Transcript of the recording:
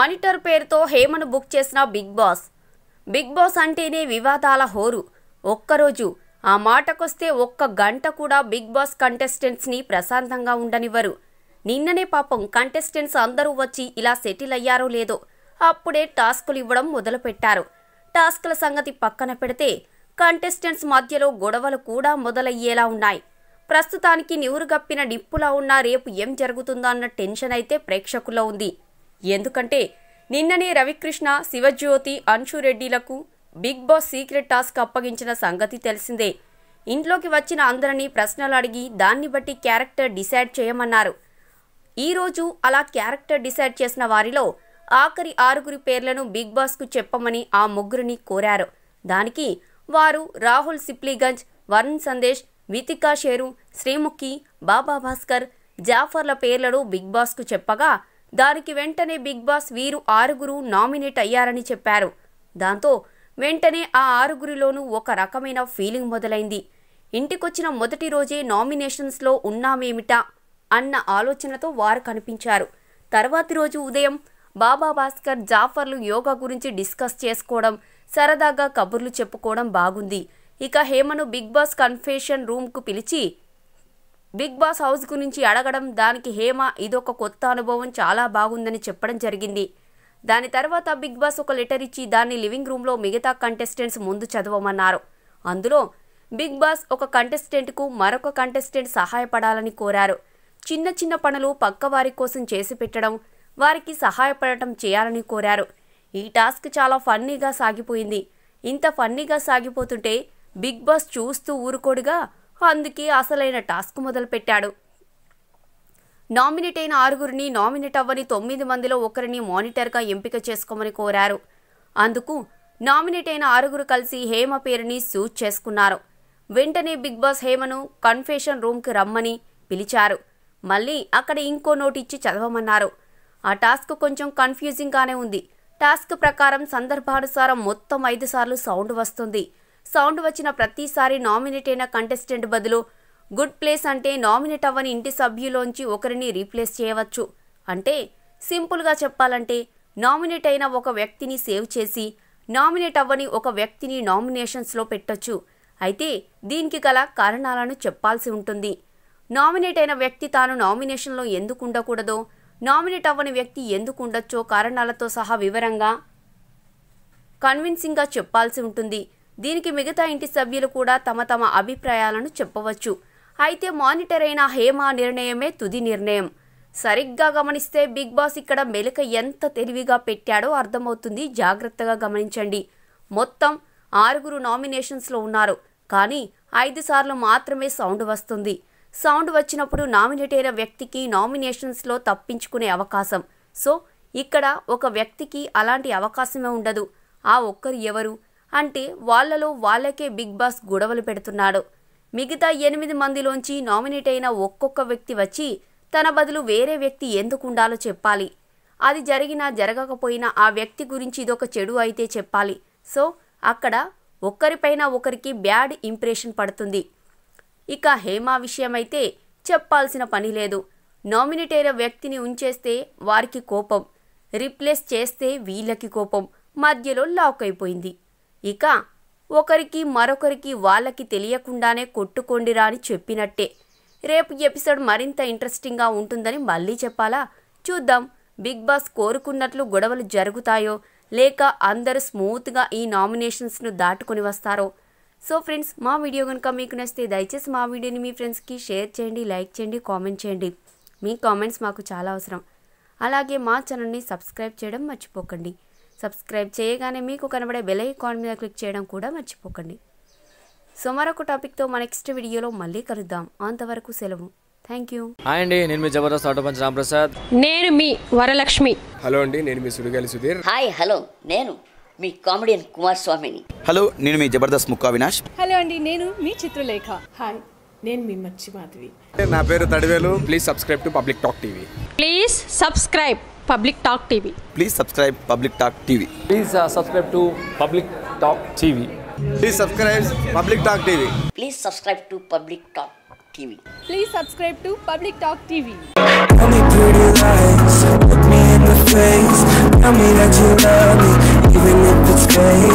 Monitor పేరుతో హేమను book చేసిన బిగ్ బాస్ అంటేనే వివాదాల హోరు. ఒక్కరోజు ఆ మాటకొస్తే ఒక్క గంట కూడా బిగ్ బాస్ కంటెస్టెంట్స్ ని ప్రశాంతంగా ఉండనివ్వరు. నిన్ననే పాపం కంటెస్టెంట్స్ అందరూ వచ్చి ఇలా సెటిల్ అయ్యారో లేదో అప్పుడే టాస్కులు ఇవ్వడం మొదలుపెట్టారు. టాస్కుల సంగతి పక్కన పెడితే కంటెస్టెంట్స్ మధ్యలో గొడవలు కూడా మొదలయ్యేలా ఉన్నాయి. ప్రస్తుతానికి నివురుగప్పిన నిప్పులా ఉన్న రేపు ఏం జరుగుతుందో అన్న టెన్షన్ అయితే ప్రేక్షకుల్లో ఉంది. ఎందుకంటే నిన్ననే రవికృష్ణ, శివజ్యోతి, అంశురెడ్డిలకు బిగ్ బాస్ సీక్రెట్ టాస్క్ అప్పగించిన సంగతి తెలిసిందే. ఇంట్లోకి వచ్చిన అందరినీ ప్రశ్నలు అడిగి దాన్ని బట్టి క్యారెక్టర్ డిసైడ్ చేయమన్నారు. ఈరోజు అలా క్యారెక్టర్ డిసైడ్ చేసిన వారిలో ఆఖరి 6 పేర్లను బిగ్ బాస్కు చెప్పమని ఆ ముగ్గురిని కోరారు. దానికి వారు రాహుల్ సిప్లీగంజ్, వరుణ్ సందేశ్, వితికా షేరు, శ్రీముఖి, బాబా భాస్కర్, జాఫర్ల పేర్లను బిగ్ బాస్కు చెప్పగా దానికి వెంటనే బిగ్ బాస్ వీరు 6 నామినేట్ అయ్యారని చెప్పారు. దాంతో వెంటనే ఆ 6లోనూ ఒక రకమైన ఫీలింగ్ మొదలైంది. ఇంటికొచ్చిన మొదటి రోజే నామినేషన్స్లో ఉన్నామేమిటా అన్న ఆలోచనతో వారు కనిపించారు. తర్వాతి రోజు ఉదయం బాబా భాస్కర్, జాఫర్లు యోగా గురించి డిస్కస్ చేసుకోవడం, సరదాగా కబుర్లు చెప్పుకోవడం బాగుంది. ఇక హేమను బిగ్ బాస్ కన్ఫెషన్ రూమ్కు పిలిచి బిగ్ బాస్ హౌస్ గురించి అడగడం, దానికి హేమ ఇదొక కొత్త అనుభవం, చాలా బాగుందని చెప్పడం జరిగింది. దాని తర్వాత బిగ్ బాస్ ఒక లెటర్ ఇచ్చి దాన్ని లివింగ్ రూమ్లో మిగతా కంటెస్టెంట్స్ ముందు చదవమన్నారు. అందులో బిగ్ బాస్ ఒక కంటెస్టెంట్కు మరొక కంటెస్టెంట్ సహాయపడాలని కోరారు. చిన్న చిన్న పనులు పక్కవారి కోసం చేసి పెట్టడం, వారికి సహాయపడటం చేయాలని కోరారు. ఈ టాస్క్ చాలా ఫన్నీగా సాగిపోయింది. ఇంత ఫన్నీగా సాగిపోతుంటే బిగ్ బాస్ చూస్తూ ఊరుకోడుగా, అందుకే అసలైన టాస్క్ మొదలుపెట్టాడు. నామినేట్ అయిన 6 నామినేట్ అవ్వని 9 మందిలో ఒకరిని మానిటర్గా ఎంపిక చేసుకోమని కోరారు. అందుకు నామినేట్ అయిన 6 కలిసి హేమ పేరుని సూజ్ చేసుకున్నారు. వెంటనే బిగ్ బాస్ హేమను కన్ఫెషన్ రూమ్కి రమ్మని పిలిచారు. మళ్ళీ అక్కడ ఇంకో నోట్ ఇచ్చి చదవమన్నారు. ఆ టాస్క్ కొంచెం కన్ఫ్యూజింగ్గానే ఉంది. టాస్క్ ప్రకారం సందర్భానుసారం మొత్తం 5 సార్లు సౌండ్ వస్తుంది. సౌండ్ వచ్చిన ప్రతిసారి నామినేట్ అయిన కంటెస్టెంట్ బదులు గుడ్ ప్లేస్ అంటే నామినేట్ అవ్వని ఇంటి సభ్యులోంచి ఒకరిని రీప్లేస్ చేయవచ్చు. అంటే సింపుల్గా చెప్పాలంటే నామినేట్ అయిన ఒక వ్యక్తిని సేవ్ చేసి నామినేట్ అవ్వని ఒక వ్యక్తిని నామినేషన్స్లో పెట్టొచ్చు. అయితే దీనికి గల కారణాలను చెప్పాల్సి ఉంటుంది. నామినేట్ అయిన వ్యక్తి తాను నామినేషన్లో ఎందుకు ఉండకూడదో, నామినేట్ అవ్వని వ్యక్తి ఎందుకు ఉండొచ్చో కారణాలతో సహా వివరంగా కన్విన్సింగ్గా చెప్పాల్సి ఉంటుంది. దీనికి మిగతా ఇంటి సభ్యులు కూడా తమ తమ అభిప్రాయాలను చెప్పవచ్చు. అయితే మానిటర్ అయిన హేమ నిర్ణయమే తుది నిర్ణయం. సరిగ్గా గమనిస్తే బిగ్ బాస్ ఇక్కడ మెలిక ఎంత తెలివిగా పెట్టాడో అర్థమవుతుంది. జాగ్రత్తగా గమనించండి. మొత్తం 6 నామినేషన్స్లో ఉన్నారు. కానీ 5 సార్లు మాత్రమే సౌండ్ వస్తుంది. సౌండ్ వచ్చినప్పుడు నామినేట్ అయిన వ్యక్తికి నామినేషన్స్లో తప్పించుకునే అవకాశం. సో ఇక్కడ ఒక వ్యక్తికి అలాంటి అవకాశమే ఉండదు. ఆ ఒక్కరు ఎవరు అంటే వాళ్లలో వాళ్ళకే బిగ్ బాస్ గొడవలు పెడుతున్నాడు. మిగతా 8 మందిలోంచి నామినేట్ అయిన ఒక్కొక్క వ్యక్తి వచ్చి తన బదులు వేరే వ్యక్తి ఎందుకు ఉండాలో చెప్పాలి. అది జరిగినా జరగకపోయినా ఆ వ్యక్తి గురించి ఇదొక చెడు అయితే చెప్పాలి. సో అక్కడ ఒక్కరిపైన ఒకరికి బ్యాడ్ ఇంప్రెషన్ పడుతుంది. ఇక హేమ విషయమైతే చెప్పాల్సిన పని లేదు. నామినేట్ అయిన వ్యక్తిని ఉంచేస్తే వారికి కోపం, రీప్లేస్ చేస్తే వీళ్ళకి కోపం, మధ్యలో లాక్ అయిపోయింది. ఇక ఒకరికి మరొకరికి వాళ్ళకి తెలియకుండానే కొట్టుకొండిరా అని చెప్పినట్టే. రేపు ఎపిసోడ్ మరింత ఇంట్రెస్టింగ్గా ఉంటుందని మళ్ళీ చెప్పాలా? చూద్దాం. బిగ్ బాస్ కోరుకున్నట్లు గొడవలు జరుగుతాయో లేక అందరూ స్మూత్గా ఈ నామినేషన్స్ను దాటుకొని వస్తారో. సో ఫ్రెండ్స్, మా వీడియో కనుక మీకు నచ్చితే దయచేసి మా వీడియోని మీ ఫ్రెండ్స్కి షేర్ చేయండి, లైక్ చేయండి, కామెంట్ చేయండి. మీ కామెంట్స్ మాకు చాలా అవసరం. అలాగే మా ఛానల్ని సబ్స్క్రైబ్ చేయడం మర్చిపోకండి. సబ్స్క్రైబ్ చేయగానే మీకు కనబడే బెల్ ఐకాన్ మీద క్లిక్ చేయడం కూడా మర్చిపోకండి. సో మరొక టాపిక్తో మా నెక్స్ట్ వీడియోలో మళ్ళీ కలుద్దాం. అంతవరకు సెలవు. Thank you. హాయ్ అండి, నేను మీ జబర్దస్త్ ఆటో పంచ్ రాంప్రసాద్. నేను మీ వరలక్ష్మి. హలో అండి, నేను మీ సుడిగాలి సుధీర్. హాయ్ హలో, నేను మీ కామెడియన్ కుమార్ స్వామిని. హలో, నేను మీ జబర్దస్త్ ముక్కా వినాష్. హలో అండి, నేను మీ చిత్రలేఖ. హాయ్, నేను మీ మచ్చి మాధవి. నా పేరు Thadivelu. Please subscribe to public talk TV. Please subscribe public talk TV. Please subscribe public talk TV. Please subscribe to public talk TV. Please subscribe public talk TV. Please subscribe to public talk TV. Please subscribe to public talk TV. Tell me pretty lies, look me in the face. Tell me that you love me, even if it's fake.